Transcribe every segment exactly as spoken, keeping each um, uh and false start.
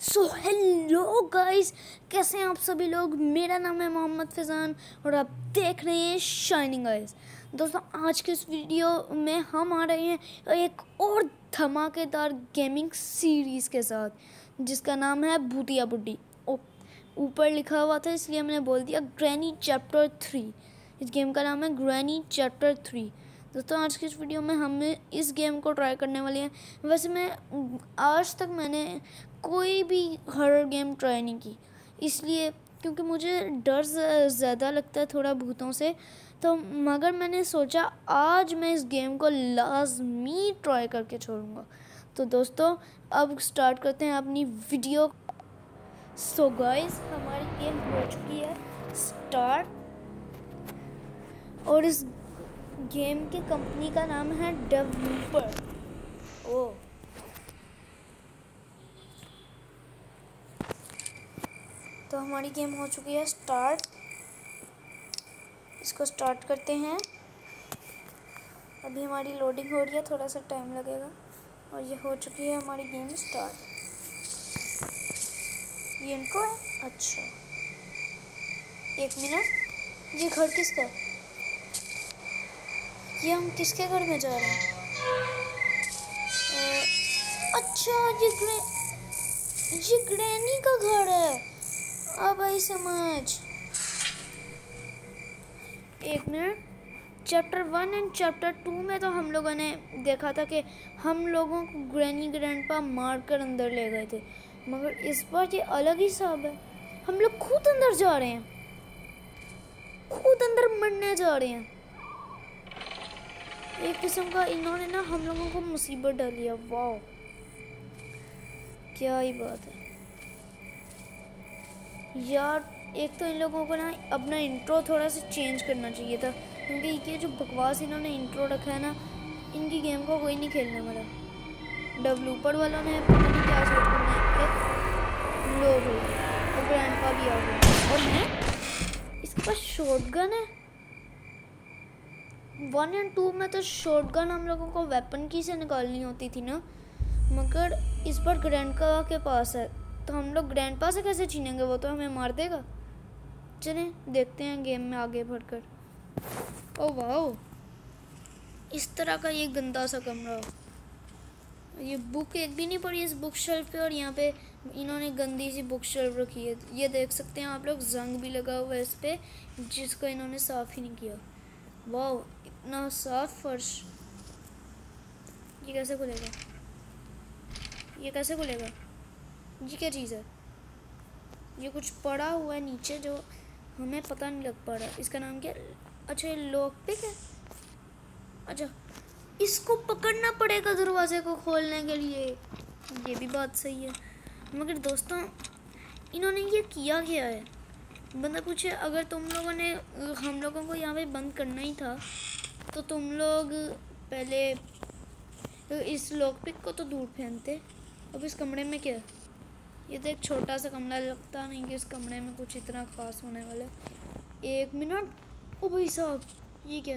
So hello guys, कैसे हैं आप सभी लोग। मेरा नाम है मोहम्मद फैज़ान और आप देख रहे हैं शाइनिंग आइज। दोस्तों, आज के इस वीडियो में हम आ रहे हैं एक और धमाकेदार गेमिंग सीरीज़ के साथ जिसका नाम है भूतिया बुड्डी। ऊपर लिखा हुआ था इसलिए मैंने बोल दिया ग्रैनी चैप्टर थ्री। इस गेम का नाम है ग्रैनी चैप्टर थ्री। दोस्तों, आज की इस वीडियो में हम इस गेम को ट्राई करने वाले हैं। वैसे मैं आज तक मैंने कोई भी हॉरर गेम ट्राई नहीं की, इसलिए क्योंकि मुझे डर ज़्यादा लगता है थोड़ा भूतों से। तो मगर मैंने सोचा आज मैं इस गेम को लाजमी ट्राई करके छोड़ूंगा। तो दोस्तों, अब स्टार्ट करते हैं अपनी वीडियो। सो गाइस, हमारी गेम हो चुकी है स्टार्ट और इस गेम की कंपनी का नाम है डेवलपर। ओ तो हमारी गेम हो चुकी है स्टार्ट। इसको स्टार्ट करते हैं। अभी हमारी लोडिंग हो रही है, थोड़ा सा टाइम लगेगा। और ये हो चुकी है हमारी गेम स्टार्ट। ये इंट्रो है। अच्छा, एक मिनट, ये घर किसका है? ये हम किसके घर में जा रहे हैं? आ, अच्छा, ये ग्रे ये ग्रैनी का घर है। अब आई समझ। एक minute, chapter one and chapter two में तो हम लोगों ने देखा था कि हम लोगों को ग्रैनी ग्रैंडपा मार कर अंदर ले गए थे, मगर इस बार ये अलग ही हिसाब है। हम लोग खुद अंदर जा रहे हैं, खुद अंदर मरने जा रहे हैं। एक किस्म का इन्होंने ना हम लोगों को मुसीबत डाली है। वाह, क्या ही बात है यार। एक तो इन लोगों को ना अपना इंट्रो थोड़ा सा चेंज करना चाहिए था, क्योंकि ये जो बकवास इन्होंने इंट्रो रखा है ना, इनकी गेम को कोई नहीं खेलने वाला। डेवलपर वालों ने पता नहीं क्या सोच कर लो हो और ग्रैंडपा भी आ गया। और मैं इसके पास शॉटगन है। वन एंड टू में तो शॉटगन हम लोगों को वेपन की से निकालनी होती थी ना, मगर इस बार ग्रैंडपा के पास है तो हम लोग ग्रैंडपा से कैसे छीनेंगे? वो तो हमें मार देगा। चलें देखते हैं गेम में आगे बढ़कर। ओ वाह, इस तरह का ये गंदा सा कमरा। ये बुक एक भी नहीं पड़ी इस बुक शेल्फ पे, और यहाँ पे इन्होंने गंदी सी बुक शेल्फ रखी है। ये देख सकते हैं आप लोग, जंग भी लगा हुआ है इस पे, जिसको इन्होंने साफ़ ही नहीं किया। वाह, इतना साफ फर्श। ये कैसे खुलेगा? ये कैसे खुलेगा? ये क्या चीज़ है? ये कुछ पड़ा हुआ है नीचे जो हमें पता नहीं लग पा रहा। इसका नाम क्या? अच्छा, ये लॉक पिक है। अच्छा, इसको पकड़ना पड़ेगा दरवाजे को खोलने के लिए। ये भी बात सही है, मगर दोस्तों इन्होंने ये किया क्या है? बंदा पूछे, अगर तुम लोगों ने हम लोगों को यहाँ पे बंद करना ही था तो तुम लोग पहले तो इस लॉक पिक को तो दूर फेंकते। अब इस कमरे में क्या है? ये तो एक छोटा सा कमरा, लगता नहीं कि इस कमरे में कुछ इतना खास होने वाला है। एक मिनट, ओ भाई साहब, ये क्या है?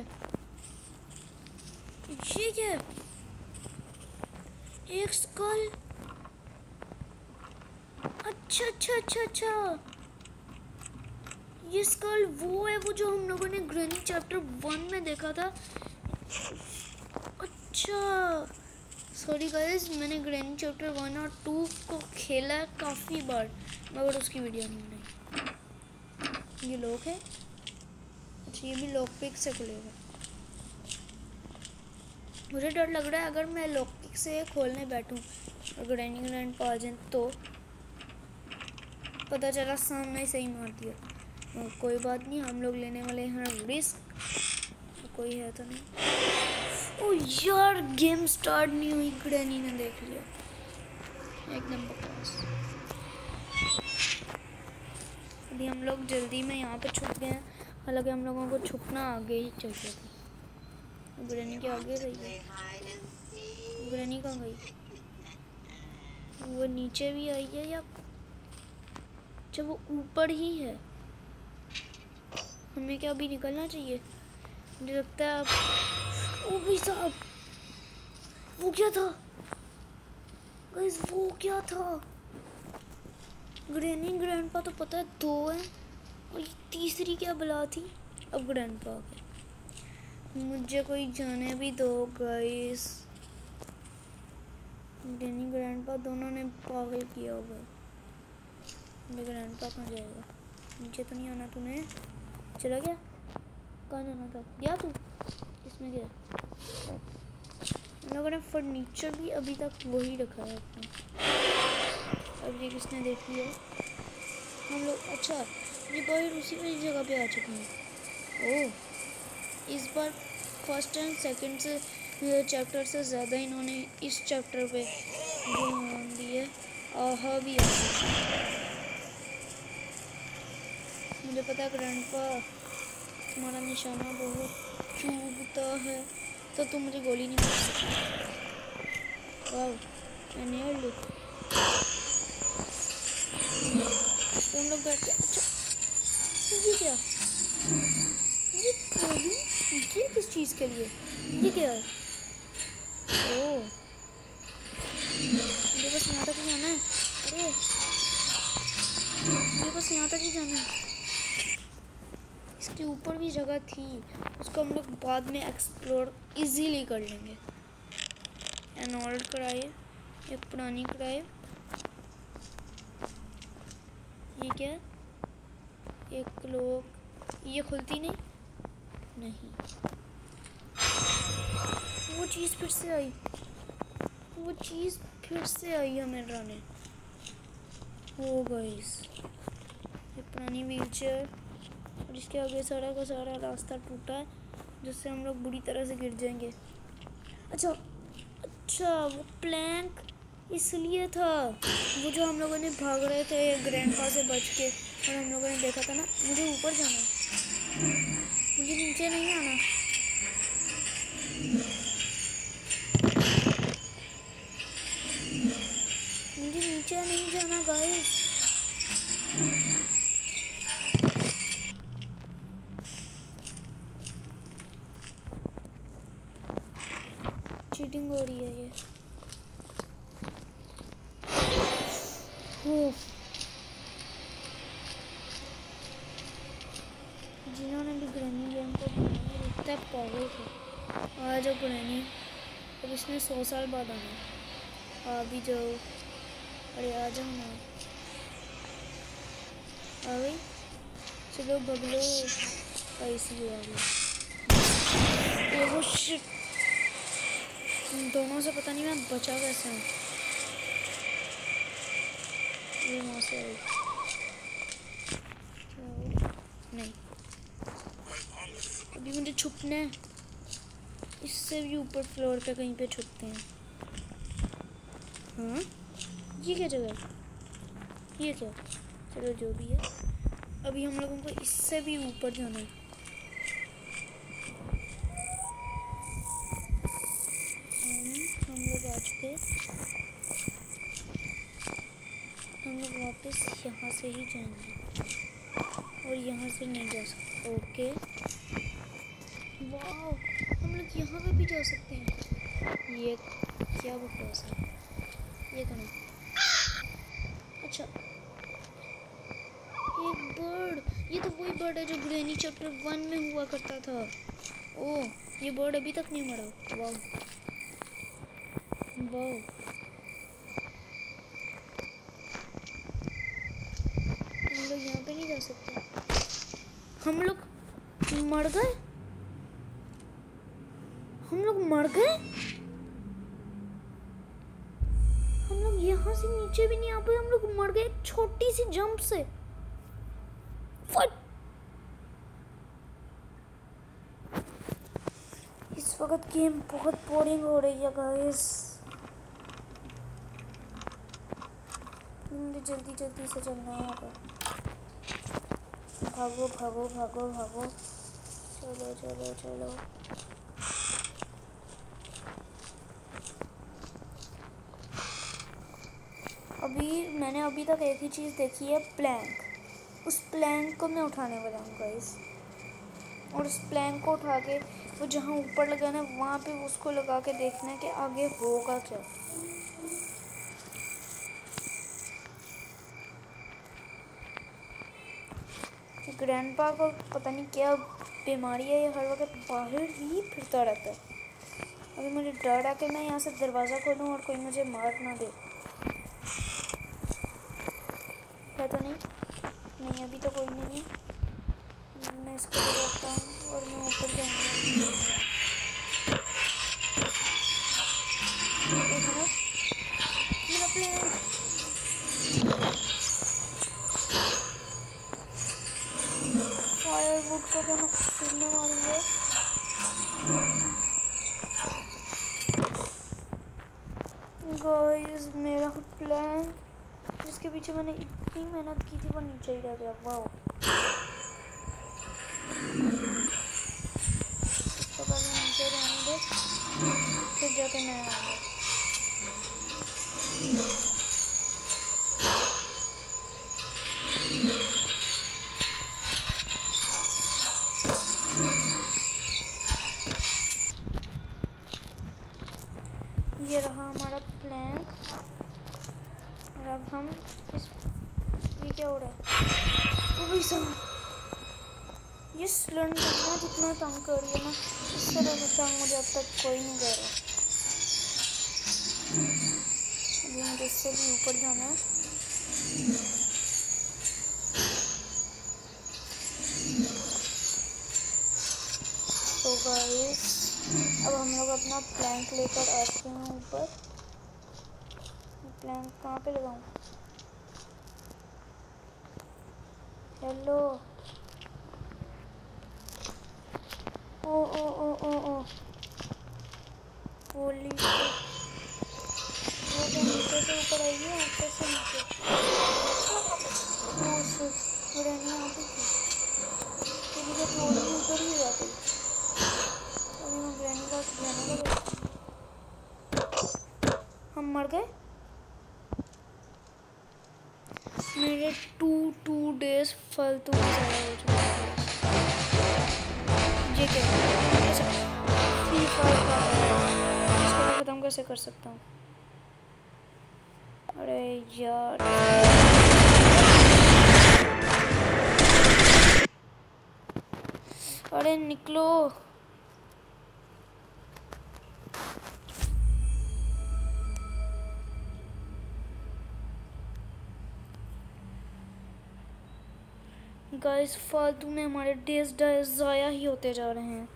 ये क्या है? एक स्कल। अच्छा अच्छा अच्छा अच्छा, ये स्कल वो है वो जो हम लोगों ने ग्रैनी चैप्टर वन में देखा था। अच्छा सॉरी गाइस, मैंने ग्रैनी चैप्टर वन और टू को खेला है काफ़ी बार, मगर उसकी वीडियो नहीं बनाई। ये लॉक है। अच्छा, ये भी लॉक पिक से खुलेगा। मुझे डर लग रहा है अगर मैं लॉक पिक से खोलने बैठूं और ग्रैनी ग्रैंडपा आ जाए तो पता चला सामने ही सही मार दिया। और कोई बात नहीं, हम लोग लेने वाले हैं रिस्क। तो कोई है तो नहीं। ओ यार, गेम स्टार्ट नहीं हुई, ग्रैनी ने देख लिया। एकदम बकवास। अभी हम लोग जल्दी में यहाँ पे छुप गए हैं, हालांकि हम लोगों को छुपना आगे ही चाहिए था। ग्रैनी के आगे गई है। ग्रैनी कहाँ गई? वो नीचे भी आई है या जब वो ऊपर ही है? हमें क्या अभी निकलना चाहिए? मुझे लगता है अब। ओ भाई साहब, वो क्या था गाइस? वो क्या था? ग्रैनी ग्रैंडपा तो पता है दो है, और ये तीसरी क्या बला थी। अब ग्रैंडपा आ गए। मुझे कोई जाने भी दो गाइस। ग्रैनी ग्रैंडपा दोनों ने पागल किया होगा। मेरे ग्रैंडपा कहाँ जाएगा? नीचे तो नहीं आना तूने? चला गया? कहाँ जाना था? गया तू? इसमें गया? हम लोगों ने फर्नीचर भी अभी तक वही रखा है अपना। अब ये किसने देख लिया? हम लोग, अच्छा ये बाहर उसी वाली जगह पे आ चुके हैं। ओह, इस बार फर्स्ट एंड सेकंड से चैप्टर से ज़्यादा इन्होंने इस चैप्टर पे ध्यान दिया। आहा भी आ मुझे पता है ग्रैंडपा तुम्हारा निशाना बहुत चुभता है, तो तुम मुझे गोली नहीं मार सकती। वाह, मैंने हर ली। तो हम लोग बैठ के, अच्छा ये क्या? ये ट्रॉली, ये किस चीज़ के लिए? ये क्या है? ओह, मुझे बस यहाँ तक ही जाना है। अरे मुझे बस यहाँ तक ही जाना है। इसके ऊपर भी जगह थी, उसको हम लोग बाद में एक्सप्लोर इजीली कर लेंगे। एन ओल्ड कराए, एक पुरानी कराए। ये क्या है? एक लोग, ये खुलती नहीं नहीं वो चीज़ फिर से आई, वो चीज़ फिर से आई हमें डराने। हो गाइस, ये पुरानी व्हीलचेयर, और इसके आगे सारा का सारा रास्ता टूटा है, जिससे हम लोग बुरी तरह से गिर जाएंगे। अच्छा अच्छा, वो प्लैंक इसलिए था, वो जो हम लोगों ने भाग रहे थे ग्रैंडपा से बच के, और हम लोगों ने देखा था ना। मुझे ऊपर जाना, मुझे नीचे नहीं आना। मुझे नीचे नहीं जाना गाइस। चीटिंग हो रही है ये। जिन्होंने भी ग्रैनी गेम को बनाया लगता है पागल थे। आ जाओ ग्रैनी, अब इसने सौ साल बाद आना। आ भी जाओ, अरे आ जाओ ना। आ गई? चलो बगलो, ऐसी आ गई। ओह शिट, दोनों से पता नहीं मैं बचा कैसे हूँ। ये वहाँ से आई नहीं, अभी मुझे छुपना है। इससे भी ऊपर फ्लोर पे कहीं पे छुपते हैं। हाँ, ये क्या जगह है? ये क्या? चलो जो भी है, अभी हम लोगों को इससे भी ऊपर जाना है। हम लोग आ चुके, हम लोग वापस यहाँ से ही जाएंगे, और यहाँ से नहीं जा सकते। ओके, वाह, हम लोग यहाँ पे भी जा सकते हैं। ये क्या बकवास है? ये करना, अच्छा एक बर्ड, ये तो वही बर्ड है जो ग्रैनी चैप्टर वन में हुआ करता था। ओह, ये बर्ड अभी तक नहीं मरा। वाह वाह, हम लोग यहाँ पे नहीं जा सकते। हम लोग मर गए, हम लोग मर गए। हम लोग यहाँ से नीचे भी नहीं आ पाए, हम लोग मर गए छोटी सी जंप से। What? इस वक्त गेम बहुत बोरिंग हो रही है गाइस। मुझे जल्दी जल्दी से चलना होगा। भागो भागो भागो भागो, चलो चलो चलो। अभी मैंने अभी तक एक ही चीज़ देखी है, प्लैंक। उस प्लैंक को मैं उठाने वाला हूँ गाइस, और उस प्लैंक को उठा के वो जहाँ ऊपर लगा ना, वहाँ पे उसको लगा के देखना है कि आगे होगा क्या। ग्रैंडपा को पता नहीं क्या बीमारी है, ये हर वक्त बाहर ही फिरता रहता है। अभी मुझे डर है कि मैं यहाँ से दरवाज़ा खोलूँ और कोई मुझे मार ना दे। है तो नहीं नहीं अभी तो कोई नहीं है। मैं इसको देखता हूँ और मैं ऊपर जाऊँगा। एक मिनट, मेरा प्लेन फायरवुड को तो मैं फिर में मारूंगा। गाइस मेरा प्लान जिसके पीछे मैंने इतनी मेहनत की थी वो नीचे ही रह गया। वाह, तो पहले नीचे रहने दे, फिर जाके मैं आऊँगा। ये रहा हमारा प्लान। और अब हम इस ये क्या हो रहा है? वो भी सब ये सिलेंडर ना जितना तंग कर रही है ना, इस तरह से तंग मुझे अब तक कोई नहीं कर रहा। अभी मुझे इससे भी ऊपर जाना है। तो गाइस अब हम लोग अपना प्लैंक लेकर आते हैं ऊपर। प्लैंक कहाँ पे लगाऊं? हेलो, ओ ओ ओ ओ ओ होली, वो तो नीचे से ऊपर आएगी, ऊपर से नीचे। ओ शिट, ग्रैनी यहाँ पे थी, तो मुझे थोड़ी ऊपर ही जाती। अभी मैं ग्रैनी का ग्रैनी का हम मर गए। मेरे टू टू डेज फालतू में ज़्यादा हो चुके हैं। ये क्या फ्री फायर का इसको मैं ख़त्म कैसे कर सकता हूँ? अरे यार, अरे निकलो। गाइस फालतू में हमारे डेज डेज ज़ाया ही होते जा रहे हैं।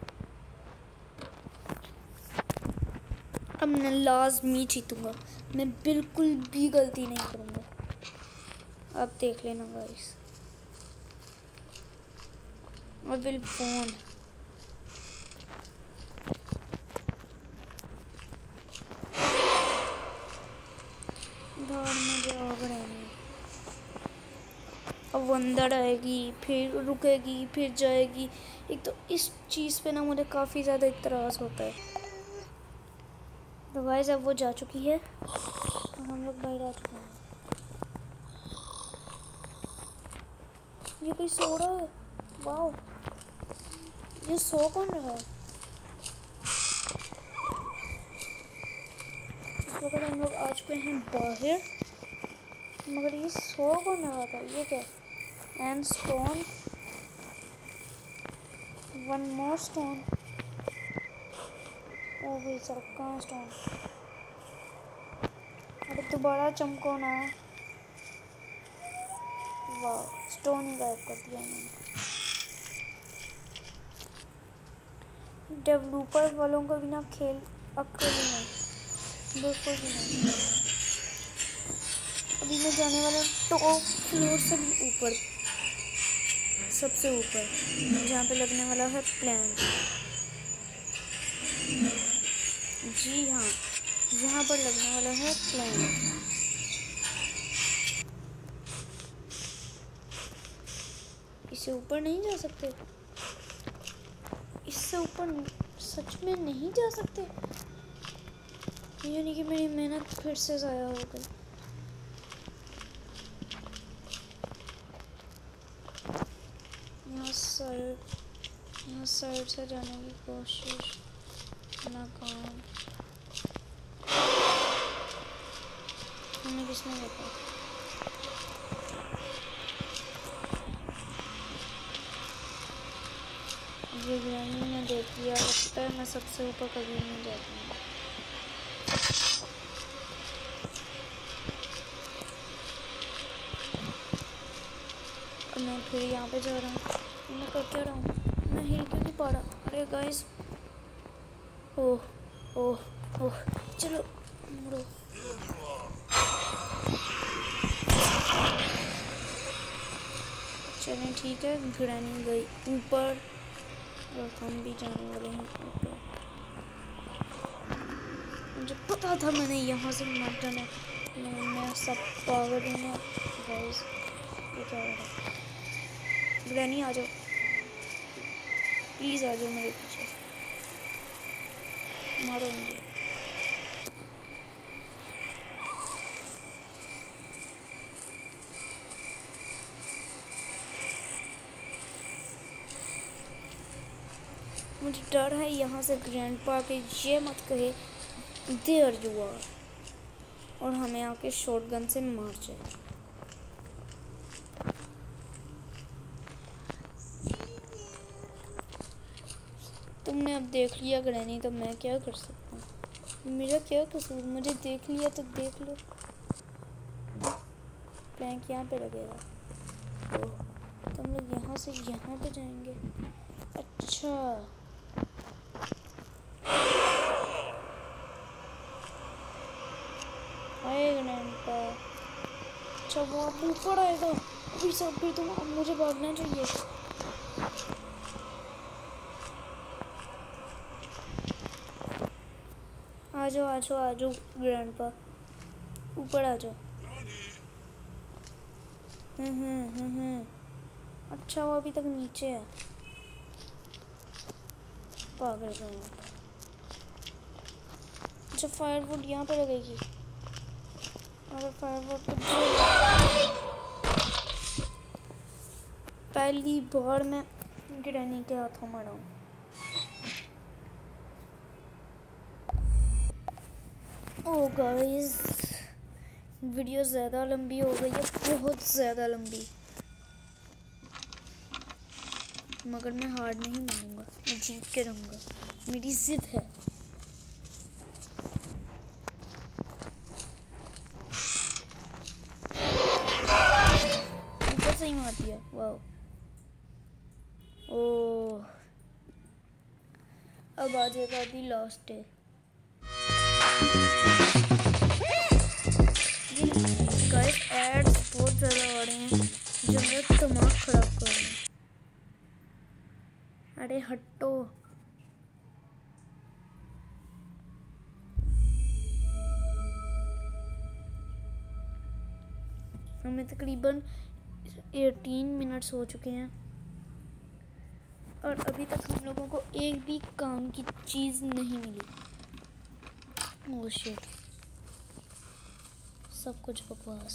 अब मैं लाजमी जीतूंगा, मैं बिल्कुल भी गलती नहीं करूंगा। अब देख लेना गाइस। और बिल फोन बाहर मुझे आग रहनी। अब वो अंदर आएगी, फिर रुकेगी, फिर जाएगी। एक तो इस चीज़ पे ना मुझे काफ़ी ज़्यादा इतराज़ होता है। तो गाइस अब वो जा चुकी है और हम लोग बाहर आ चुके हैं। ये कोई सो रहा है? वाह, ये सो कौन रहा है? इस वक्त हम लोग आ चुके हैं बाहर, मगर ये सो कौन रहा था? ये क्या? And stone, one more stone. ओ भाई सर, कहाँ स्टोन? अरे दोबारा चमको ना। वाह, स्टोन ही गायब कर दिया मैंने। डेवलपर वालों को बिना खेल अक्ल नहीं, बिल्कुल भी नहीं। अभी मैं जाने वाला टॉप फ्लोर से भी ऊपर, सबसे ऊपर, जहाँ पे लगने वाला है प्लान। जी हाँ, यहाँ पर लगने वाला है प्लान। इससे ऊपर नहीं जा सकते, इससे ऊपर सच में नहीं जा सकते। यानी कि मेरी मेहनत फिर से ज़ाया हो गई। यहाँ साइड यहाँ साइड से जाने की कोशिश नाकाम। हमें किसने देखा? पता है मैं सबसे ऊपर कभी नहीं जाती हूँ। मैं फिर यहाँ पे जा रहा हूँ। मैं कर क्या रहा हूँ? मैं हिल क्यों नहीं पा रहा? अरे गाइस, ओह ओह ओह, चलो मुड़ो। चलें ठीक है, ग्रैनी गई ऊपर और हम भी जाने वाले हैं ऊपर। मुझे पता था मैंने यहाँ से मर जाना, मैं सब पागल हूँ गाइस। ये क्या हो रहा है? ग्रैनी आ जाओ प्लीज़, आ जाओ मेरे पीछे, मारो मुझे। मुझे डर है यहाँ से ग्रैंडपा के ये मत कहे देयर यू आर और हमें आके शॉटगन से मार जाए। तुमने अब देख लिया ग्रैनी, तो मैं क्या कर सकता हूँ? मेरा क्या कसूर? मुझे देख लिया तो देख लो। प्लैंक यहाँ पे लगेगा। तो हम लोग यहाँ से यहाँ पे जाएंगे। अच्छा आएगा ग्रैंडपा। अच्छा वो आप ऊपर आएगा अभी सब, फिर तुम अब मुझे भागना चाहिए। आ जाओ आ जाओ आ जाओ ग्रैंडपा, ऊपर आ जाओ। हम्म हम्म हम्म अच्छा वो अभी तक नीचे है, पागल का। अच्छा फायरवुड यहाँ पे लगेगी। अरे फायरवुड तो पहली बार मैं ग्रैनी के हाथों मरा हूँ। ओ गाइस, वीडियो ज़्यादा लंबी हो गई है, बहुत ज़्यादा लंबी, मगर मैं हार नहीं मानूंगा, मैं जीत के रहूँगा, मेरी जिद है। ऊपर से ही मार दिया, वाह। ओह अब आ जाएगा the last day. Guys ads बहुत ज़्यादा आ रहे हैं जो मेरा दिमाग खराब कर रहे हैं। अरे हटो। हमें तकरीबन अठारह मिनट्स हो चुके हैं और अभी तक हम लोगों को एक भी काम की चीज़ नहीं मिली। ओह शिट, सब कुछ बकवास।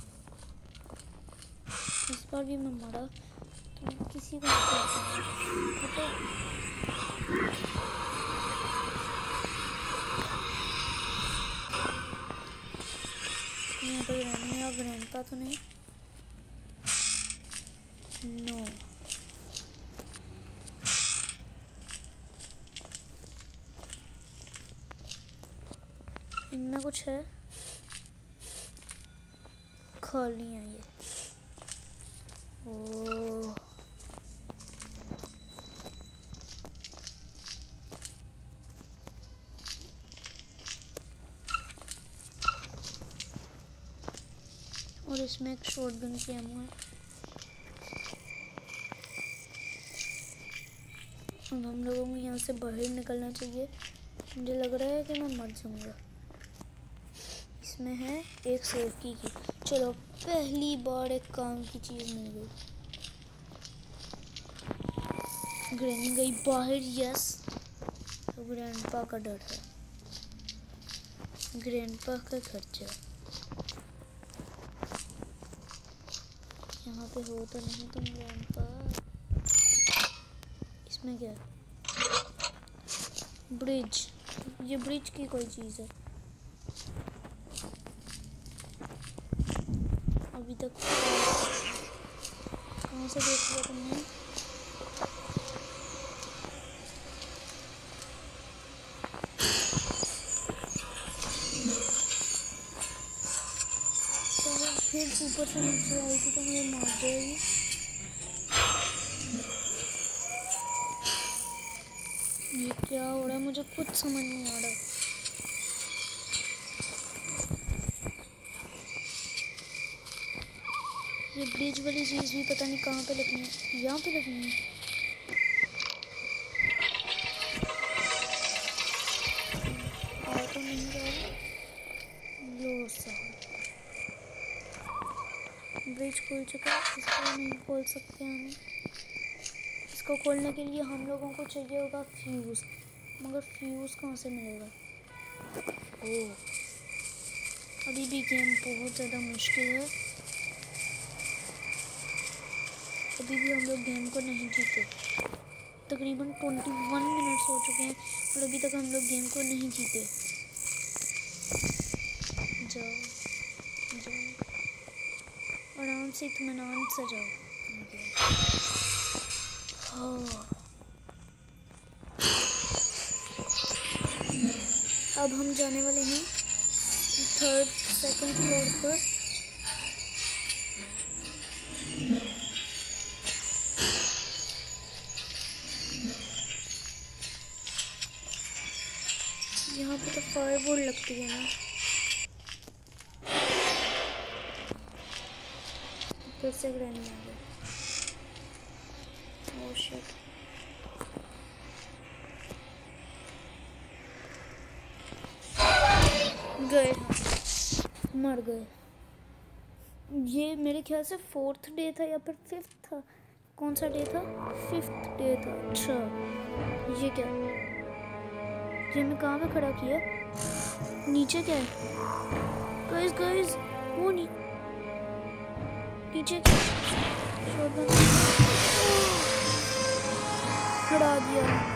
इस बार भी मैं मरा तो मैं किसी को तो यहाँ पर ग्रैनी और ग्रैंडपा तो नहीं। नो इनमें कुछ है, खाली है ये। ओह और इसमें एक शॉटगन की एमो है। अब हम लोगों को यहाँ से बाहर निकलना चाहिए, मुझे लग रहा है कि मैं मर जाऊँगा। इसमें है एक सेफ्टी की। चलो पहली बार एक काम की चीज़ मिल गई। ग्रैनी गई बाहर, यस। तो ग्रैंडपा का डर है, ग्रैंडपा का खर्चा। यहाँ पे हो तो नहीं तुम ग्रैंडपा? इसमें क्या? ब्रिज, ये ब्रिज की कोई चीज़ है। अभी तक कहाँ से देख लिया तुमने? फिर ऊपर से नीचे आएगी तो मुझे मार जाएगी। ये क्या हो रहा है, मुझे कुछ समझ नहीं आ रहा। ये ब्रिज वाली चीज़ भी पता नहीं कहाँ पे लगनी है। यहाँ पे लगनी है। आ तो नहीं रहा। लो सर, ब्रिज खुल चुका है, इसको नहीं खोल सकते हम। इसको खोलने के लिए हम लोगों को चाहिए होगा फ्यूज़, मगर फ्यूज़ कहाँ से मिलेगा? ओह, अभी भी गेम बहुत ज़्यादा मुश्किल है। अभी भी हम लोग गेम को नहीं जीते। तकरीबन ट्वेंटी वन मिनट्स हो चुके हैं और अभी तक हम लोग गेम को नहीं जीते। जाओ जाओ, आराम से इत्मीनान से जाओ। हाँ, अब हम जाने वाले हैं थर्ड सेकंड फ्लोर पर। यहाँ पे तो फायरवुड लगती है ना। फिर से ग्रैनी आ गई। ओह शिट, गए, मर गए। ये मेरे ख्याल से फोर्थ डे था या फिर फिफ्थ था। कौन सा डे था? फिफ्थ डे था। अच्छा, ये क्या, ये मैं कहाँ पे खड़ा किया? नीचे क्या है? गाइस गाइस, वो नहीं, नीचे क्या? शॉटगन खड़ा दिया।